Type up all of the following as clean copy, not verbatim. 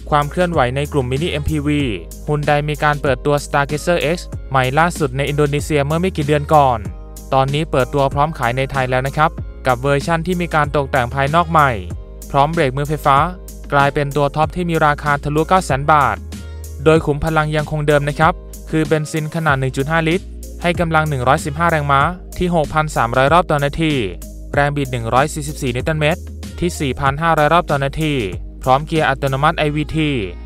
ความเคลื่อนไหวในกลุ่ม Mini MPV Hyundai มีการเปิดตัว Stargazer X ใหม่ล่าสุดในอินโดนีเซียเมื่อไม่กี่เดือนก่อนตอนนี้เปิดตัวพร้อมขายในไทยแล้วนะครับกับเวอร์ชั่นที่มีการตกแต่งภายนอกใหม่พร้อมเบรกมือไฟฟ้ากลายเป็นตัวท็อปที่มีราคาทะลุ 900,000 บาทโดยขุมพลังยังคงเดิมนะครับคือเบนซินขนาด 1.5 ลิตรให้กำลัง115แรงม้าที่ 6,300 รอบต่อนาทีแรงบิด144 นิวตันเมตรที่ 4,500 รอบต่อนาทีพร้อมเกียร์อัตโนมัติ IVT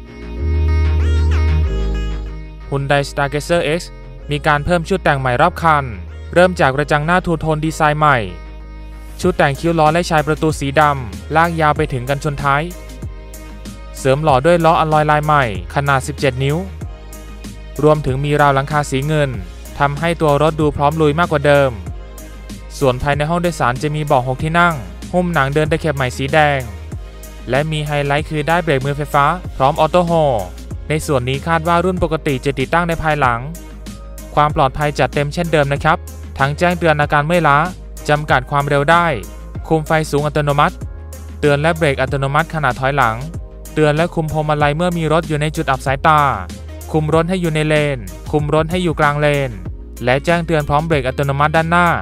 Hyundai Stargazer X มีการเพิ่มชุดแต่งใหม่รอบคันเริ่มจากกระจังหน้าทูโทนดีไซน์ใหม่ชุดแต่งคิ้วล้อและชายประตูสีดำลากยาวไปถึงกันชนท้ายเสริมหล่อด้วยล้ออลลอยลายใหม่ขนาด 17 นิ้วรวมถึงมีราวหลังคาสีเงินทำให้ตัวรถดูพร้อมลุยมากกว่าเดิมส่วนภายในห้องโดยสารจะมีเบาะ6ที่นั่งหุ้มหนังเดินตะเข็บใหม่สีแดงและมีไฮไลท์คือได้เบรกมือไฟฟ้าพร้อมออโต้โฮในส่วนนี้คาดว่ารุ่นปกติจะติดตั้งในภายหลังความปลอดภัยจัดเต็มเช่นเดิมนะครับทั้งแจ้งเตือนอาการเมื่อยล้าจำกัดความเร็วได้คุมไฟสูงอัตโนมัติเตือนและเบรกอัตโนมัติขณะถอยหลังเตือนและคุมพวงมาลัยเมื่อมีรถอยู่ในจุดอับสายตาคุมรถให้อยู่ในเลนคุมรถให้อยู่กลางเลนและแจ้งเตือนพร้อมเบรกอัตโนมัติด้านหน้า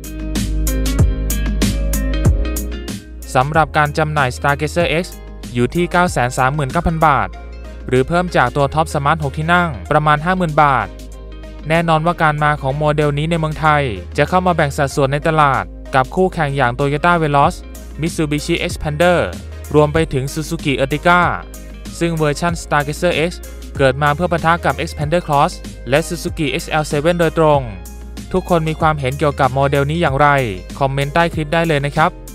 สำหรับการจำหน่าย Stargazer X อยู่ที่ 939,000 บาทหรือเพิ่มจากตัวท็อปสมาร์ท6ที่นั่งประมาณ 50,000 บาทแน่นอนว่าการมาของโมเดลนี้ในเมืองไทยจะเข้ามาแบ่งสัดส่วนในตลาดกับคู่แข่งอย่าง Toyota Veloz Mitsubishi Xpander รวมไปถึง Suzuki Ertiga ซึ่งเวอร์ชัน Stargazer X เกิดมาเพื่อปะทะกับ Xpander Cross และ Suzuki XL7 โดยตรงทุกคนมีความเห็นเกี่ยวกับโมเดลนี้อย่างไรคอมเมนต์ใต้คลิปได้เลยนะครับ